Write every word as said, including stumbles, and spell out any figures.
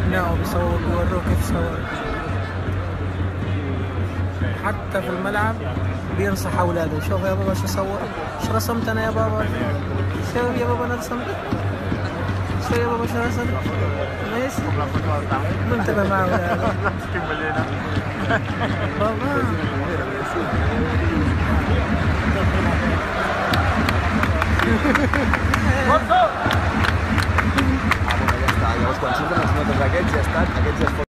أبنائه بيصور بيوروه كيف صور، حتى في الملعب بينصح أولاده. شوف يا بابا شو صور، شو رسمت أنا يا بابا، شوف يا بابا أنا رسمت، شوف يا بابا شو رسمت. ماشي منتبه مع أولاده بابا. Ah, bueno, ja està. Llavors, quan surten els notes aquests, ja està, aquests ja es